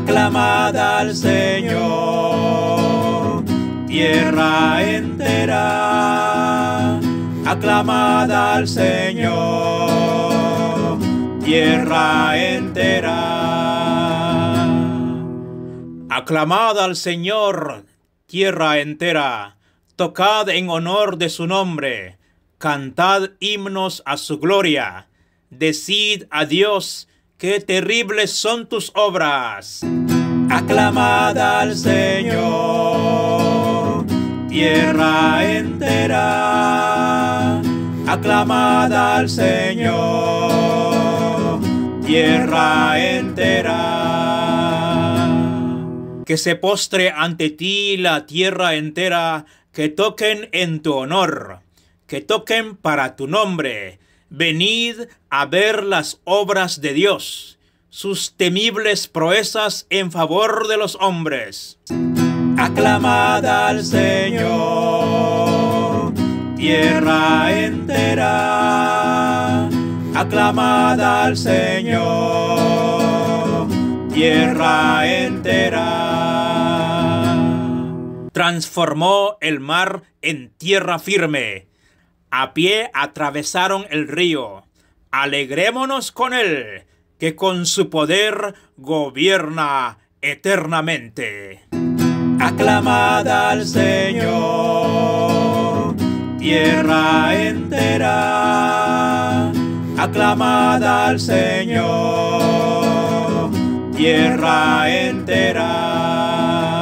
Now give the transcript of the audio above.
Aclamad al Señor, tierra entera. Aclamad al Señor, tierra entera. Aclamad al Señor, tierra entera. Tocad en honor de su nombre. Cantad himnos a su gloria. Decid a Dios, qué terribles son tus obras. Aclamad al Señor, tierra entera. Aclamad al Señor, tierra entera. Que se postre ante ti la tierra entera, que toquen en tu honor, que toquen para tu nombre. Venid a ver las obras de Dios, sus temibles proezas en favor de los hombres. Aclamad al Señor, tierra entera. Aclamad al Señor, tierra entera. Transformó el mar en tierra firme. A pie atravesaron el río. Alegrémonos con él, que con su poder gobierna eternamente. Aclamad al Señor, tierra entera. Aclamad al Señor, tierra entera.